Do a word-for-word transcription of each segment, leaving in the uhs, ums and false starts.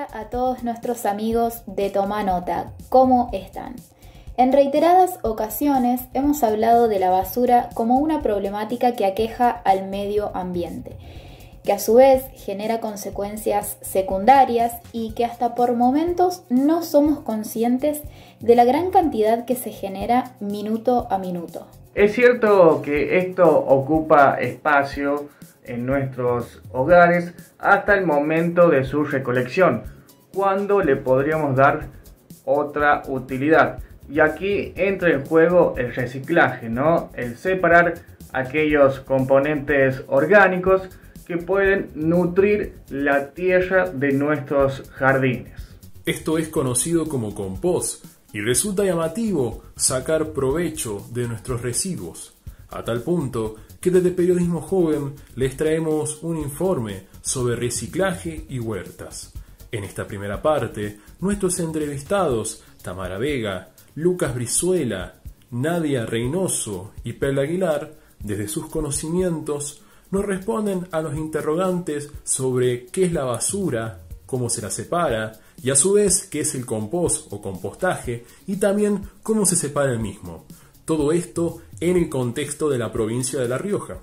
Hola a todos nuestros amigos de Toma Nota, ¿cómo están? En reiteradas ocasiones hemos hablado de la basura como una problemática que aqueja al medio ambiente, que a su vez genera consecuencias secundarias y que hasta por momentos no somos conscientes de la gran cantidad que se genera minuto a minuto. Es cierto que esto ocupa espacio en nuestros hogares hasta el momento de su recolección, cuando le podríamos dar otra utilidad. Y aquí entra en juego el reciclaje, ¿no? El separar aquellos componentes orgánicos que pueden nutrir la tierra de nuestros jardines. Esto es conocido como compost y resulta llamativo sacar provecho de nuestros residuos, a tal punto que desde Periodismo Joven les traemos un informe sobre reciclaje y huertas. En esta primera parte, nuestros entrevistados Tamara Vega, Lucas Brizuela, Nadia Reynoso y Perla Aguilar, desde sus conocimientos, nos responden a los interrogantes sobre qué es la basura, cómo se la separa y a su vez qué es el compost o compostaje y también cómo se separa el mismo. Todo esto en el contexto de la provincia de La Rioja.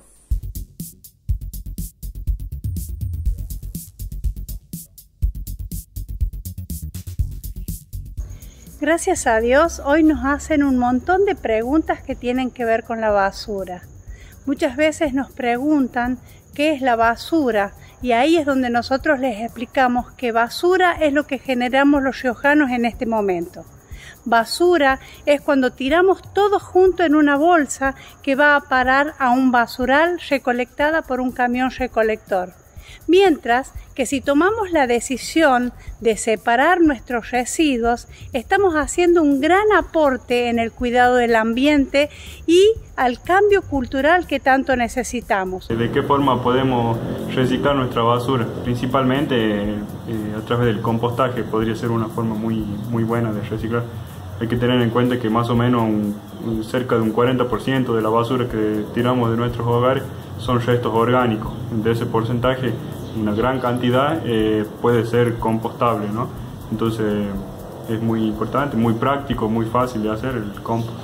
Gracias a Dios, hoy nos hacen un montón de preguntas que tienen que ver con la basura. Muchas veces nos preguntan qué es la basura y ahí es donde nosotros les explicamos que basura es lo que generamos los riojanos en este momento. Basura es cuando tiramos todo junto en una bolsa que va a parar a un basural recolectada por un camión recolector. Mientras que si tomamos la decisión de separar nuestros residuos, estamos haciendo un gran aporte en el cuidado del ambiente y al cambio cultural que tanto necesitamos. ¿De qué forma podemos reciclar nuestra basura? Principalmente eh, a través del compostaje podría ser una forma muy, muy buena de reciclar. Hay que tener en cuenta que más o menos un, un, cerca de un cuarenta por ciento de la basura que tiramos de nuestros hogares son restos orgánicos. De ese porcentaje, una gran cantidad eh, puede ser compostable, ¿no? Entonces es muy importante, muy práctico, muy fácil de hacer el compost.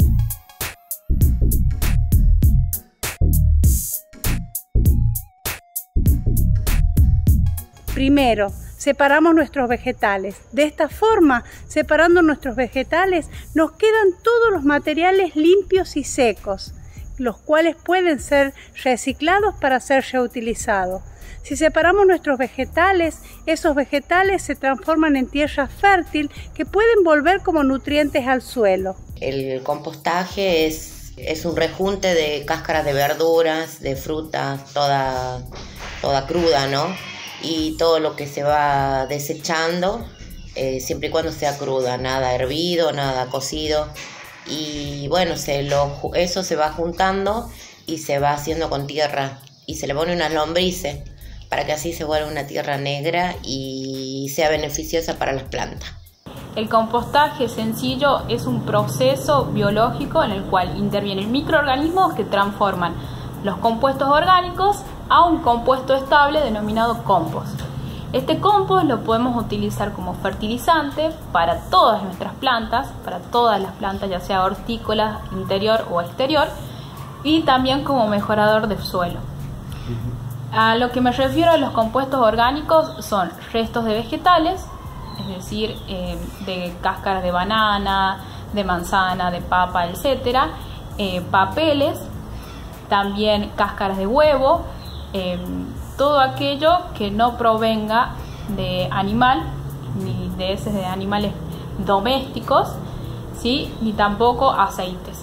Primero, separamos nuestros vegetales. De esta forma, separando nuestros vegetales, nos quedan todos los materiales limpios y secos, los cuales pueden ser reciclados para ser reutilizados. Si separamos nuestros vegetales, esos vegetales se transforman en tierra fértil que pueden volver como nutrientes al suelo. El compostaje es, es un rejunte de cáscaras de verduras, de frutas, toda, toda cruda, ¿no? Y todo lo que se va desechando, eh, siempre y cuando sea cruda, nada hervido, nada cocido. Y bueno, se lo, eso se va juntando y se va haciendo con tierra y se le pone unas lombrices para que así se vuelva una tierra negra y sea beneficiosa para las plantas. El compostaje sencillo es un proceso biológico en el cual intervienen microorganismos que transforman los compuestos orgánicos a un compuesto estable denominado compost. Este compost lo podemos utilizar como fertilizante para todas nuestras plantas, para todas las plantas, ya sea hortícolas, interior o exterior, y también como mejorador del suelo. A lo que me refiero a los compuestos orgánicos son restos de vegetales, es decir, eh, de cáscaras de banana, de manzana, de papa, etcétera, eh, papeles, también cáscaras de huevo, eh, todo aquello que no provenga de animal, ni de heces de animales domésticos, ¿sí? Ni tampoco aceites.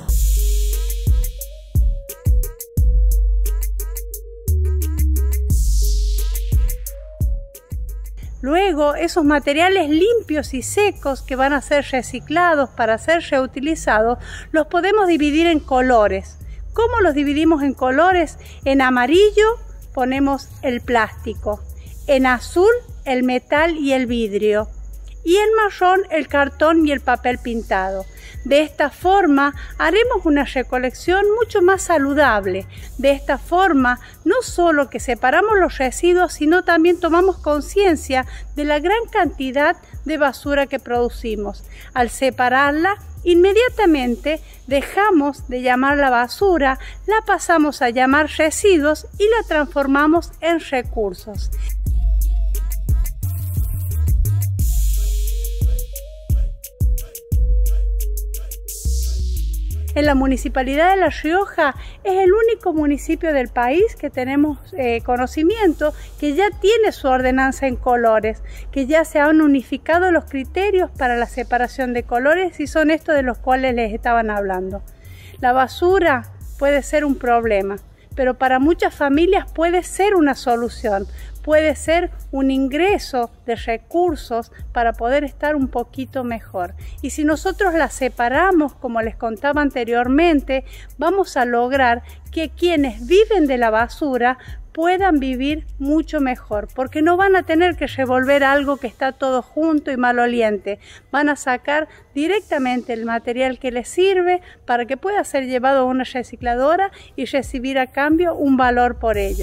Luego, esos materiales limpios y secos que van a ser reciclados para ser reutilizados, los podemos dividir en colores. ¿Cómo los dividimos en colores? En amarillo ponemos el plástico, en azul el metal y el vidrio, y en marrón el cartón y el papel pintado. De esta forma haremos una recolección mucho más saludable. De esta forma no solo que separamos los residuos, sino también tomamos conciencia de la gran cantidad de basura que producimos. Al separarla, inmediatamente dejamos de llamarla basura, la pasamos a llamar residuos y la transformamos en recursos. En la Municipalidad de La Rioja es el único municipio del país que tenemos eh, conocimiento que ya tiene su ordenanza en colores, que ya se han unificado los criterios para la separación de colores y son estos de los cuales les estaban hablando. La basura puede ser un problema, pero para muchas familias puede ser una solución, puede ser un ingreso de recursos para poder estar un poquito mejor. Y si nosotros la separamos, como les contaba anteriormente, vamos a lograr que quienes viven de la basura puedan vivir mucho mejor, porque no van a tener que revolver algo que está todo junto y maloliente. Van a sacar directamente el material que les sirve para que pueda ser llevado a una recicladora y recibir a cambio un valor por ello.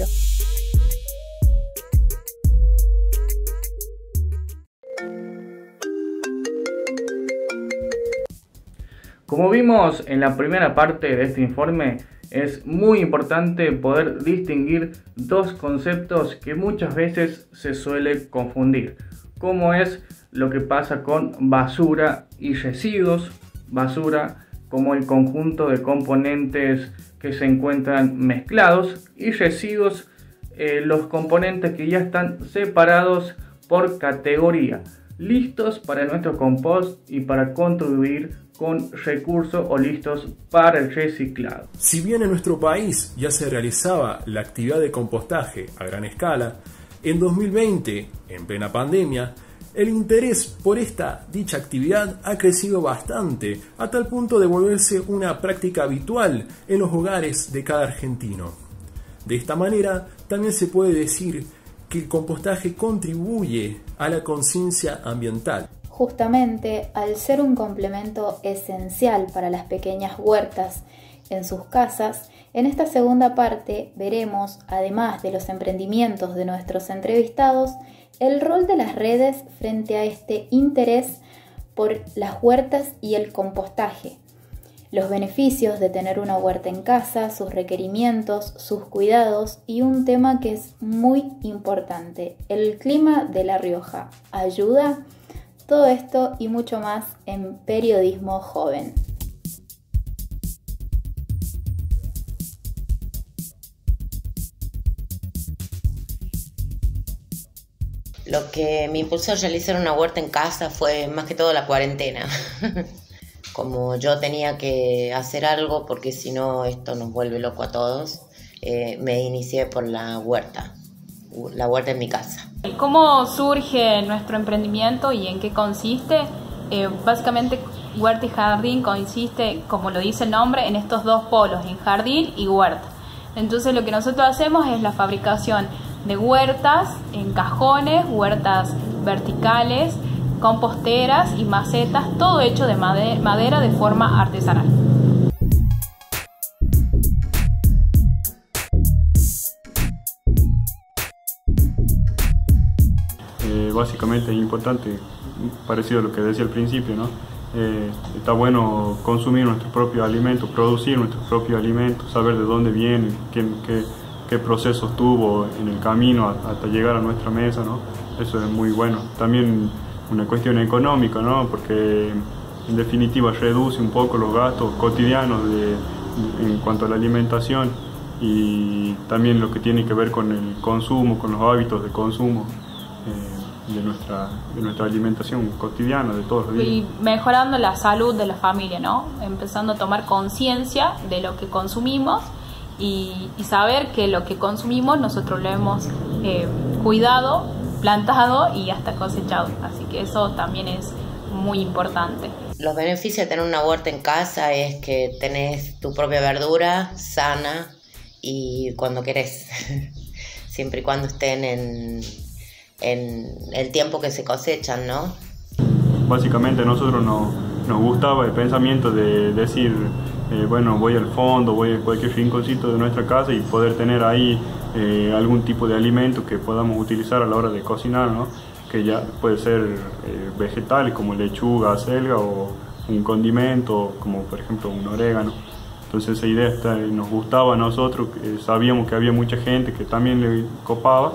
Como vimos en la primera parte de este informe, es muy importante poder distinguir dos conceptos que muchas veces se suele confundir, como es lo que pasa con basura y residuos. Basura como el conjunto de componentes que se encuentran mezclados y residuos eh, los componentes que ya están separados por categoría, listos para nuestro compost y para contribuir con recursos o listos para el reciclado. Si bien en nuestro país ya se realizaba la actividad de compostaje a gran escala, en dos mil veinte, en plena pandemia, el interés por esta dicha actividad ha crecido bastante, a tal punto de volverse una práctica habitual en los hogares de cada argentino. De esta manera, también se puede decir que el compostaje contribuye a la conciencia ambiental. Justamente al ser un complemento esencial para las pequeñas huertas en sus casas, en esta segunda parte veremos, además de los emprendimientos de nuestros entrevistados, el rol de las redes frente a este interés por las huertas y el compostaje, los beneficios de tener una huerta en casa, sus requerimientos, sus cuidados y un tema que es muy importante, el clima de La Rioja. ¿Ayuda? Todo esto y mucho más en Periodismo Joven. Lo que me impulsó a realizar una huerta en casa fue más que todo la cuarentena. Como yo tenía que hacer algo porque si no esto nos vuelve loco a todos, eh, me inicié por la huerta, la huerta en mi casa. ¿Cómo surge nuestro emprendimiento y en qué consiste? Eh, básicamente Huerta y Jardín consiste, como lo dice el nombre, en estos dos polos, en jardín y huerta. Entonces lo que nosotros hacemos es la fabricación de huertas en cajones, huertas verticales, composteras y macetas, todo hecho de madera de forma artesanal. Eh, básicamente es importante, parecido a lo que decía al principio, ¿no? Eh, está bueno consumir nuestros propios alimentos, producir nuestros propios alimentos, saber de dónde vienen, qué, qué, qué procesos tuvo en el camino hasta llegar a nuestra mesa, ¿no? Eso es muy bueno. También una cuestión económica, ¿no? Porque en definitiva reduce un poco los gastos cotidianos de, en cuanto a la alimentación y también lo que tiene que ver con el consumo, con los hábitos de consumo. Eh, De nuestra, de nuestra alimentación cotidiana de todos los días. Y mejorando la salud de la familia, ¿no? Empezando a tomar conciencia de lo que consumimos y, y saber que lo que consumimos nosotros lo hemos eh, cuidado, plantado y hasta cosechado. Así que eso también es muy importante. Los beneficios de tener una huerta en casa es que tenés tu propia verdura sana y cuando querés, siempre y cuando estén en en el tiempo que se cosechan, ¿no? básicamente a nosotros no, nos gustaba el pensamiento de decir, eh, bueno, voy al fondo, voy a cualquier rinconcito de nuestra casa y poder tener ahí eh, algún tipo de alimento que podamos utilizar a la hora de cocinar, ¿no? Que ya puede ser eh, vegetales como lechuga, acelga o un condimento como por ejemplo un orégano. Entonces esa idea está, nos gustaba a nosotros, eh, sabíamos que había mucha gente que también le copaba.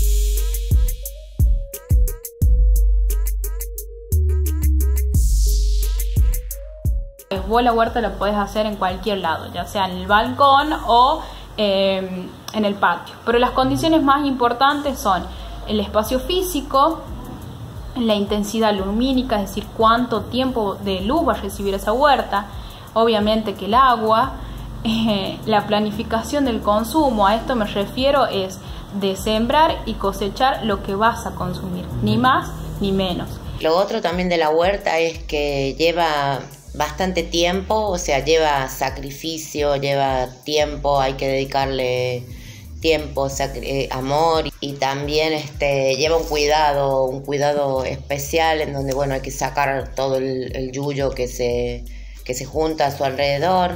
Vos la huerta la podés hacer en cualquier lado, ya sea en el balcón o eh, en el patio, pero las condiciones más importantes son el espacio físico, la intensidad lumínica, es decir, cuánto tiempo de luz va a recibir esa huerta, obviamente que el agua, eh, la planificación del consumo, a esto me refiero, es de sembrar y cosechar lo que vas a consumir, ni más ni menos. Lo otro también de la huerta es que lleva bastante tiempo, o sea, lleva sacrificio, lleva tiempo, hay que dedicarle tiempo, eh, amor, y también este, lleva un cuidado, un cuidado especial en donde, bueno, hay que sacar todo el, el yuyo que se, que se junta a su alrededor,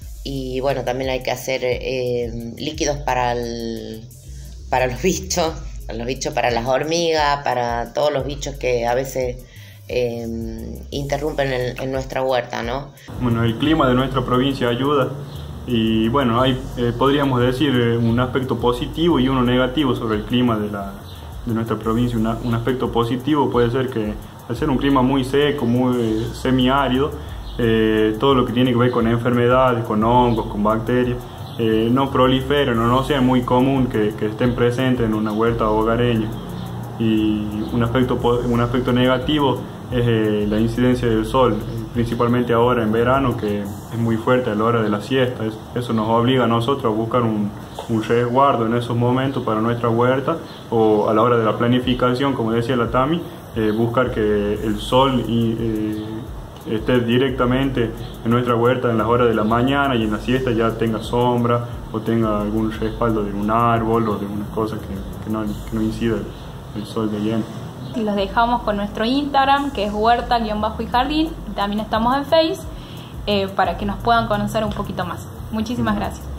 y bueno, también hay que hacer eh, líquidos para, el, para los bichos, para los bichos, para las hormigas, para todos los bichos que a veces eh, interrumpen en, en nuestra huerta, ¿no? Bueno, el clima de nuestra provincia ayuda. Y bueno, hay, eh, podríamos decir eh, un aspecto positivo y uno negativo sobre el clima de, la, de nuestra provincia. Una, un aspecto positivo puede ser que al ser un clima muy seco, muy eh, semiárido, eh, todo lo que tiene que ver con enfermedades, con hongos, con bacterias, eh, no proliferan o no sea muy común que, que estén presentes en una huerta hogareña. Y un aspecto, un aspecto negativo es eh, la incidencia del sol, principalmente ahora en verano, que es muy fuerte a la hora de la siesta. Eso nos obliga a nosotros a buscar un, un resguardo en esos momentos para nuestra huerta, o a la hora de la planificación, como decía la Tami, eh, buscar que el sol y, eh, esté directamente en nuestra huerta en las horas de la mañana, y en la siesta ya tenga sombra o tenga algún respaldo de un árbol o de una cosa que, que, no, que no incida el, el sol de lleno. Los dejamos con nuestro Instagram, que es huerta guión bajo y jardín, y también estamos en Face, eh, para que nos puedan conocer un poquito más. Muchísimas gracias.